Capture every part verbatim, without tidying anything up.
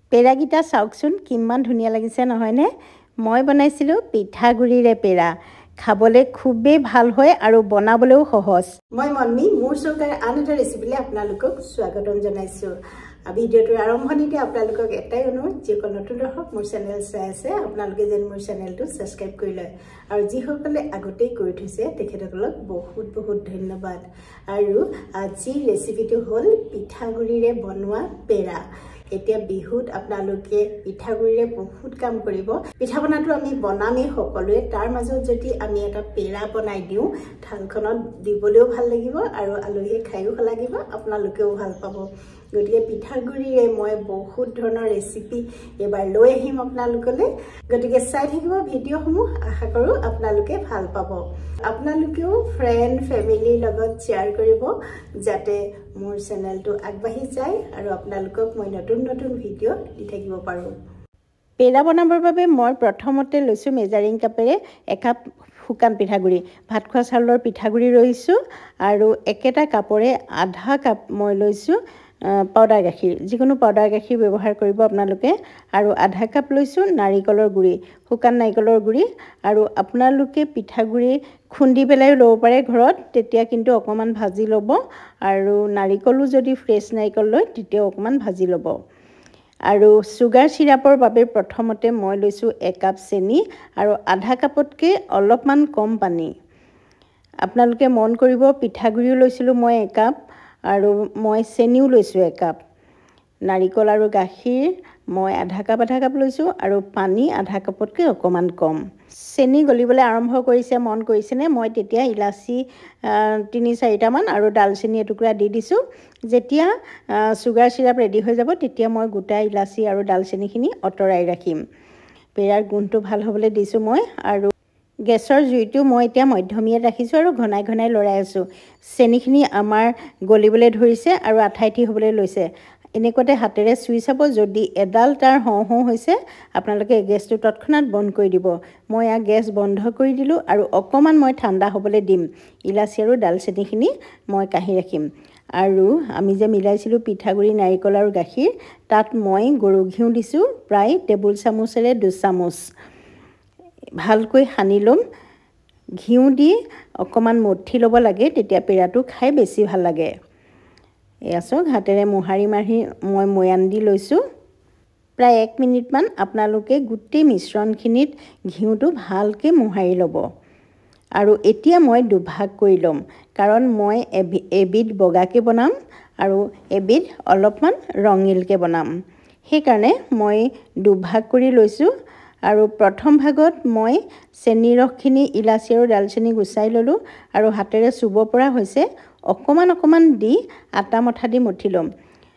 পেৰাগিটা চাওকচোন কিমান ধুনীয়া লাগিছে নহয়নে মই বনাইছিলো পিঠাগুৰিৰে পেৰা খাবলে খুবেই ভাল হয় আৰু বনাবলেও সহজ মই মন্মি মোৰ চৰকাৰ আন এটা ৰেচিপিলে আপোনালোকক স্বাগতম জনাইছো ভিডিঅ'টোৰ আৰম্ভণিতে আপোনালোকক এটাই অনুৰোধ যে নতুন দৰ্শক মোৰ চেনেল চাই আছে আপোনালোকে যেন মোৰ চেনেলটো সাবস্ক্ৰাইব কৰি লয় আৰু যিসকলে আগতেই কৰি থৈছে তেখেতসকলক বহুত বহুত ধন্যবাদ আৰু আজি ৰেচিপিটো হ'ল পিঠাগুৰিৰে বনোৱা পেৰা এতিয়া বিহুত আপোনালোকে পিঠাগুৰিৰে বহুত কাম কৰিব পিঠা বনাটো আমি বনামে সকলোৱে তাৰ মাজত যদি আমি এটা পেৰা বনাই দিও থালখনত দিবলেও ভাল লাগিব আৰু আলহীয়ে খাইও ভাল লাগিব আপোনালোকেও ভাল পাব গতিকে পিঠাগুৰিৰে মই বহুত ধৰণৰ ৰেচিপি এবাৰ লৈ আহিম আপোনালোকলে গতিকে চাই থাকিব ভিডিঅ'সমূহ আশা কৰো আপোনালোকে ভাল পাব আপোনালোকেও ফ্ৰেন্ড ফ্যামিলিৰ লগত শেয়াৰ কৰিব যাতে মোৰ চেনেলটো আগবাঢ়ি যায় আৰু আপোনালোকক মই নতুন নতুন ভিডিঅ' দি থাকিব পাৰো পেৰা বনাবৰ বাবে মই প্ৰথমতে লৈছো মেজাৰিং কাপেৰে একাপ শুকান পিঠাগুৰি ভাত খোৱা চাউলৰ পিঠাগুৰি লৈছো আৰু একেটা কাপৰে আধা কাপ মই লৈছো পাউডাৰ গাখীৰ যিকোনো পাউডাৰ গাখীৰ ব্যৱহাৰ কৰিব আপোনালোকে আৰু আধা কাপ লৈছো নাৰিকলৰ গুৰি শুকান নাৰিকলৰ গুৰি আৰু আপোনালোকে পিঠাগুৰি খুন্দি পেলাই ল'ব পাৰে ঘৰত তেতিয়া কিন্তু অকমান ভাজি ল'ব আৰু নাৰিকলো যদি ফ্ৰেছ নাৰিকল লয় তেতিয়া অকমান ভাজি ল'ব আৰু সুগাৰ সিৰাপৰ বাবে প্ৰথমতে মই লৈছো এক কাপ চেনি আৰু আধা কাপতকৈ অলপমান কম পানী আপোনালোকে মন কৰিব পিঠাগুৰিও লৈছিলো মই এক কাপ আৰু মই চেনিও লৈছো এক কাপ নাৰিকল আৰু গাখীৰ মই আধা কাপ আধা কাপ লৈছো আৰু পানী আধা কাপতকৈ অকমান কম চেনি গলিবলৈ আৰম্ভ কৰিছে মন কৰিছেনে মই তেতিয়া ইলাচি তিনি চাৰিটা মান আৰু ডালচেনি এটুকুৰা দি দিছো যেতিয়া সুগাৰ সিৰাপ ৰেডি হৈ যাব তেতিয়া মই গোটা ইলাচি আৰু ডালচেনিখিনি অতৰাই ৰাখিম পেৰাৰ গুণটো ভাল হ'বলৈ দিছো মই আৰু গেছৰ জুইটো মই এতিয়া মধ্যমীয়াত ৰাখিছো আৰু ঘনাই ঘনাই লৰাই আছো চেনিখিনি আমাৰ গলিবলৈ ধৰিছে আৰু আঠাইটি হ'বলৈ লৈছে এনেকুৱাতে হাতেৰে চুই চাব যদি এডাল তাৰ হওঁ হওঁ হৈছে আপোনালোকে গেছটো তৎক্ষণাত বন্ধ কৰি দিব মই আ গেছ বন্ধ কৰি দিলো আৰু অকমান মই ঠাণ্ডা হ'বলৈ দিম ইলাচি আৰু ডালচেনিখিনি মই কাঢ়ি ৰাখিম আৰু আমি যে মিলাইছিলো পিঠাগুৰি নাৰিকল আৰু গাখীৰ তাত মই গৰু ঘিউ দিছো প্ৰায় টেবুল চামুচেৰে দুই চামুচ ভালকৈ সানি লম ঘিউ দি অকমান মঠি ল'ব লাগে তেতিয়া পেৰাটো খাই বেছি ভাল লাগে এয়া চাওক হাতেৰে মোহাৰি মাৰি মই ময়ান দি লৈছো প্ৰায় এক মিনিট মান আপোনালোকে গুটি মিশ্ৰণখিনিত ঘিউটো ভালকৈ মোহাৰি ল'ব আৰু এতিয়া মই দুভাগ কৰি ল'ম কাৰণ মই এবিধ বগাকে বনাম আৰু এবিধ অলপমান ৰঙিলকে বনাম সেইকাৰণে মই দুভাগ কৰি লৈছো আৰু প্ৰথম ভাগত মই চেনি ৰসখিনি ইলাচি আৰু ডালচেনি গুচাই ললো আৰু হাতেৰে চুব পৰা হৈছে অকমান অকমান দি আটা মঠা দি মঠি লম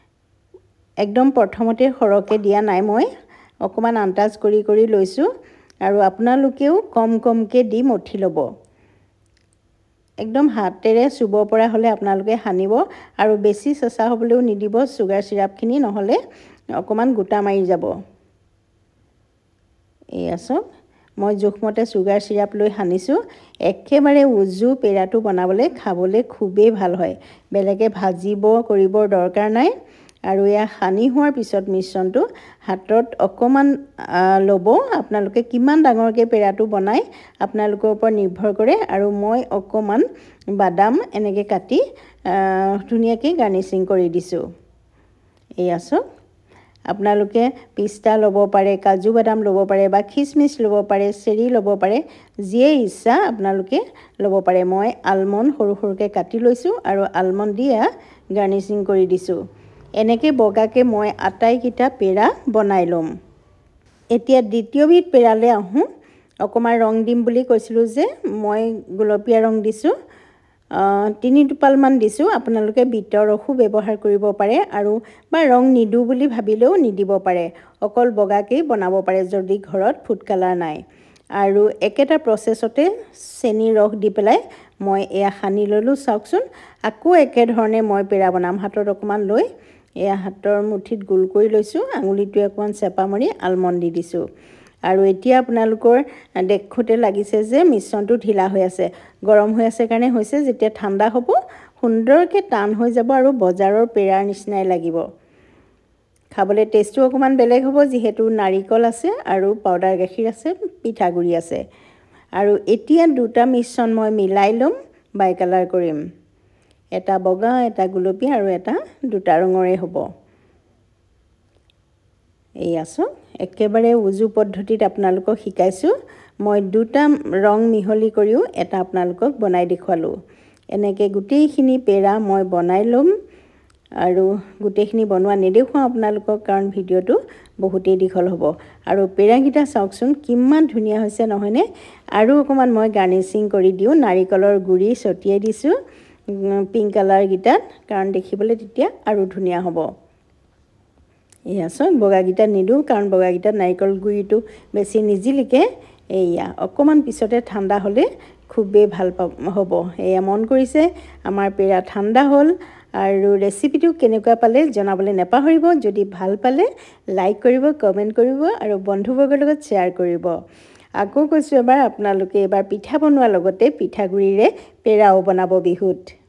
একদম প্ৰথমতে সৰকে দিয়া নাই মই অকমান আন্তাজ কৰি কৰি লৈছো আৰু আপোনালোকেও কম কমকে দি মঠি ল'ব একদম হাতেৰে চুব পৰা হলে আপোনালোকে হানিব আৰু বেছি চেঁচা হ'বলৈও নিদিব সুগাৰ সিৰাপখিনি নহলে অকমান গোটা মাৰি যাব এই আছো মই জোখমতে সুগাৰ সিৰাপ লৈ হানিছো একেবাৰে উজু পেৰাটো বনাবলৈ খাবলৈ খুবেই ভাল হয় বেলেগে ভাজিব কৰিব দৰকাৰ নাই আৰু ইয়া হানি হোৱাৰ পিছত মিশ্ৰণটো হাতত অকমান লব আপোনালোকে কিমান ডাঙৰকৈ পেৰাটো বনাই আপোনালোকৰ ওপৰত নিৰ্ভৰ কৰে আৰু মই অকমান বাদাম এনেকৈ কাটি ধুনীয়াকৈ গাৰ্নিচিং কৰি দিছো এই আছো আপোনালোকে পিস্তা ল'ব পাৰে কাজু বাদাম ল'ব পাৰে বা খিচমিচ ল'ব পাৰে চেৰি ল'ব পাৰে যিয়ে ইচ্ছা আপোনালোকে ল'ব পাৰে মই আলমণ্ড সৰু সৰুকৈ কাটি লৈছো আৰু আলমণ্ড দিয়া গাৰ্নিচিং কৰি দিছো এনেকৈ বগাকে মই আটাইকিটা পেৰা বনাই লম এতিয়া দ্বিতীয়বিধ পেৰালে আহোঁ অকমান ৰং দিম বুলি কৈছিলো যে মই গুলপীয়া ৰং দিছো তিনি টোপাল মান দিছো আপোনালোকে বিটৰ ৰসো ব্যৱহাৰ কৰিব পাৰে আৰু বা ৰং নিদু বুলি ভাবিলেও নিদিব পাৰে অকল বগাকে বনাব পাৰে যদি ঘৰত ফুড কালাৰ নাই আৰু একেটা প্ৰসেছতে চেনি ৰস দি পেলাই মই এয়া সানি ললো চাওকচোন আকৌ একে ধৰণে মই পেৰা বনাম হাতত অকমান লৈ এয়া হাতৰ মুঠিত গোল কৰি লৈছো আঙুলিটোৱে অকমান চেপা মাৰি আলমণ্ড দি দিছো আৰু এতিয়া আপোনালোকৰ দেখোতে লাগিছে যে মিশ্ৰণটো ঢিলা হৈ আছে গৰম হৈ আছে কাৰণে হৈছে যেতিয়া ঠাণ্ডা হ'ব সুন্দৰকৈ টান হৈ যাব আৰু বজাৰৰ পেৰাৰ নিচিনাই লাগিব খাবলৈ টেষ্টটো অকণমান বেলেগ হ'ব যিহেতু নাৰিকল আছে আৰু পাউডাৰ গাখীৰ আছে পিঠাগুড়ি আছে আৰু এতিয়া দুটা মিশ্ৰণ মই মিলাই ল'ম বাই কালাৰ কৰিম এটা বগা এটা গুলপীয়া আৰু এটা দুটা ৰঙৰে হ'ব এই আছো একেবাৰে উজু পদ্ধতিত আপোনালোকক শিকাইছোঁ মই দুটা ৰং মিহলি কৰিও এটা আপোনালোকক বনাই দেখুৱালোঁ এনেকৈ গোটেইখিনি পেৰা মই বনাই ল'ম আৰু গোটেইখিনি বনোৱা নেদেখুৱাওঁ আপোনালোকক কাৰণ ভিডিঅ'টো বহুতেই দীঘল হ'ব আৰু পেৰাগিটা চাওকচোন কিমান ধুনীয়া হৈছে নহয়নে আৰু অকণমান মই গাৰ্নিচিং কৰি দিওঁ নাৰিকলৰ গুড়ি ছটিয়াই দিছোঁ পিংক কালাৰ গিটাত কাৰণ দেখিবলৈ তেতিয়া আৰু ধুনীয়া হ'ব এয়া চাওক বগাগিটা নিদো কাৰণ বগাগিটাত নাৰিকল গুড়িটো বেছি নিজিলিকে এয়া অকণমান পিছতে ঠাণ্ডা হ'লে খুবেই ভাল হ'ব এয়া মন কৰিছে আমাৰ পেৰা ঠাণ্ডা হ'ল আৰু ৰেচিপিটো কেনেকুৱা পালে জনাবলৈ নেপাহৰিব যদি ভাল পালে লাইক কৰিব কমেণ্ট কৰিব আৰু বন্ধুবৰ্গৰ লগত শ্বেয়াৰ কৰিব আকৌ কৈছোঁ এবাৰ আপোনালোকে এবাৰ পিঠা বনোৱাৰ লগতে পিঠাগুড়িৰে পেৰাও বনাব বিহুত